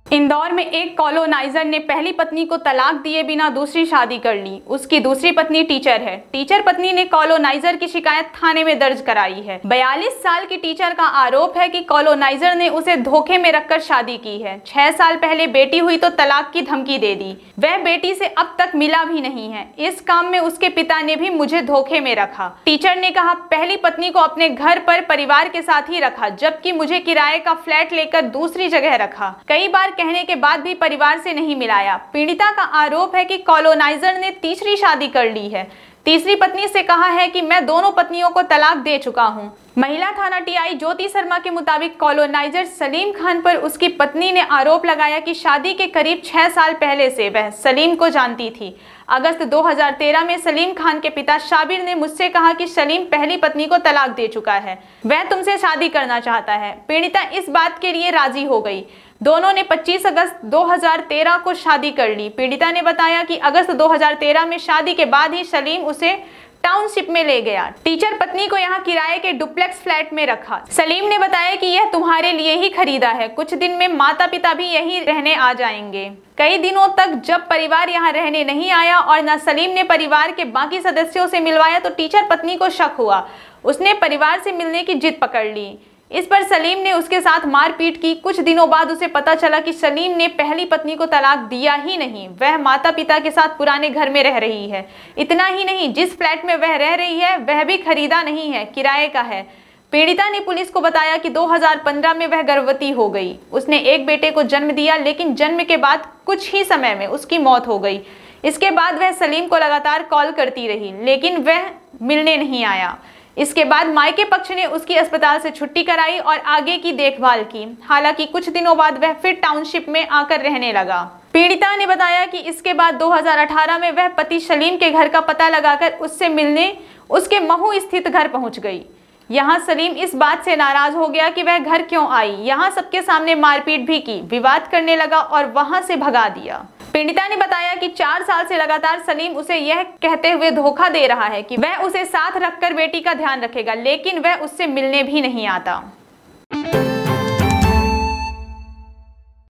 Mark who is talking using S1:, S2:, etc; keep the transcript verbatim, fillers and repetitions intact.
S1: इंदौर में एक कॉलोनाइजर ने पहली पत्नी को तलाक दिए बिना दूसरी शादी कर ली। उसकी दूसरी पत्नी टीचर है। टीचर पत्नी ने कॉलोनाइजर की शिकायत थाने में दर्ज कराई है। बयालीस साल की टीचर का आरोप है कि कॉलोनाइजर ने उसे धोखे में रखकर शादी की है। छह साल पहले बेटी हुई तो तलाक की धमकी दे दी। वह बेटी से अब तक मिला भी नहीं है। इस काम में उसके पिता ने भी मुझे धोखे में रखा। टीचर ने कहा, पहली पत्नी को अपने घर पर परिवार के साथ ही रखा, जबकि मुझे किराए का फ्लैट लेकर दूसरी जगह रखा। कई बार कहने के बाद भी परिवार से नहीं मिलाया। पीड़िता का आरोप है कि कॉलोनाइजर ने तीसरी शादी कर ली है। तीसरी पत्नी से कहा है कि मैं दोनों पत्नियों को तलाक दे चुका हूं। महिला थाना टीआई ज्योति शर्मा के मुताबिक कॉलोनाइजर सलीम खान पर उसकी पत्नी ने आरोप लगाया कि शादी के करीब छह साल पहले से वह सलीम को जानती थी। अगस्त दो हज़ार तेरह में सलीम खान के पिता शाबिर ने मुझसे कहा कि सलीम पहली पत्नी को तलाक दे चुका है, वह तुमसे शादी करना चाहता है। पीड़िता इस बात के लिए राजी हो गई। दोनों ने पच्चीस अगस्त दो हज़ार तेरह को शादी कर ली। पीड़िता ने बताया कि अगस्त दो हज़ार तेरह में शादी के बाद ही सलीम उसे टाउनशिप में ले गया। टीचर पत्नी को यहाँ किराए के डुप्लेक्स फ्लैट में रखा। सलीम ने बताया कि यह तुम्हारे लिए ही खरीदा है, कुछ दिन में माता पिता भी यहीं रहने आ जाएंगे। कई दिनों तक जब परिवार यहाँ रहने नहीं आया और न सलीम ने परिवार के बाकी सदस्यों से मिलवाया तो टीचर पत्नी को शक हुआ। उसने परिवार से मिलने की जिद पकड़ ली। इस पर सलीम ने उसके साथ मारपीट की। कुछ दिनों बाद उसे पता चला कि सलीम ने पहली पत्नी को तलाक दिया ही नहीं, वह माता पिता के साथ पुराने घर में रह रही है। इतना ही नहीं, जिस फ्लैट में वह रह रही है वह भी खरीदा नहीं है, किराए का है। पीड़िता ने पुलिस को बताया कि दो हज़ार पंद्रह में वह गर्भवती हो गई। उसने एक बेटे को जन्म दिया, लेकिन जन्म के बाद कुछ ही समय में उसकी मौत हो गई। इसके बाद वह सलीम को लगातार कॉल करती रही, लेकिन वह मिलने नहीं आया। इसके बाद मायके पक्ष ने उसकी अस्पताल से छुट्टी कराई और आगे की देखभाल की। हालांकि कुछ दिनों बाद वह फिर टाउनशिप में आकर रहने लगा। पीड़िता ने बताया कि इसके बाद दो हज़ार अठारह में वह पति सलीम के घर का पता लगाकर उससे मिलने उसके महू स्थित घर पहुंच गई। यहाँ सलीम इस बात से नाराज हो गया कि वह घर क्यों आई। यहाँ सबके सामने मारपीट भी की, विवाद करने लगा और वहां से भगा दिया। पीड़िता ने बताया कि चार साल से लगातार सलीम उसे यह कहते हुए धोखा दे रहा है कि वह उसे साथ रखकर बेटी का ध्यान रखेगा, लेकिन वह उससे मिलने भी नहीं आता।